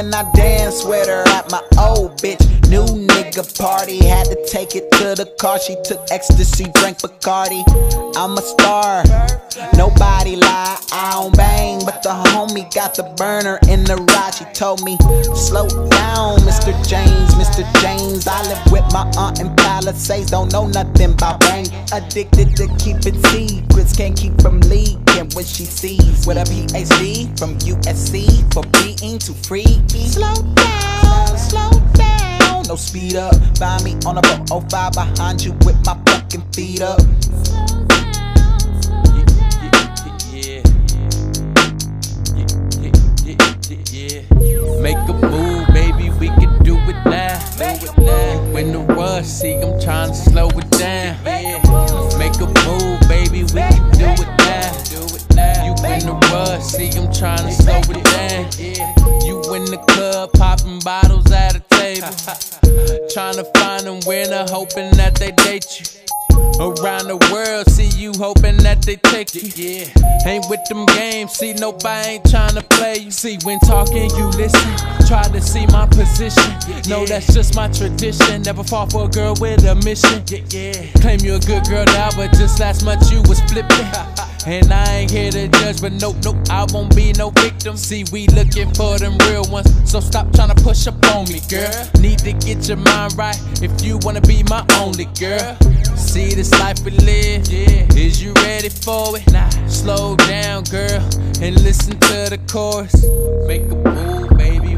when I danced with her at my old bitch. New nigga party, had to take it to the car. She took ecstasy, drank Bacardi. I'm a star, nobody lie, I don't bang, but the homie got the burner in the ride. She told me, slow down, Mr. James, Mr. James. I live with my aunt in Palisades, don't know nothing about rain. Addicted to keeping secrets, can't keep from leaking when she sees with a PhD from USC for being too freaky. Slow down, slow down, no speed up. Find me on a 405 behind you with my fucking feet up. Make a move, baby, we can do it now. You in the rush, see, I'm trying to slow it down. Make a move, baby, we can do it now. You in the rush, see, I'm trying to slow it down. You in the club, popping bottles at a table, trying to find a winner, hoping that they date you. Around the world, see you hoping that they take you. Ain't with them games, see nobody ain't trying to play you. See when talking you listen, try to see my position. No, that's just my tradition, never fall for a girl with a mission. Claim you a good girl now, but just last month you was flipping. And I ain't here to judge, but nope, I won't be no victim. See, we looking for them real ones, so stop trying to push up on me, girl. Need to get your mind right if you wanna be my only girl. See this life we live, is you ready for it? Slow down, girl, and listen to the chorus. Make a move, baby.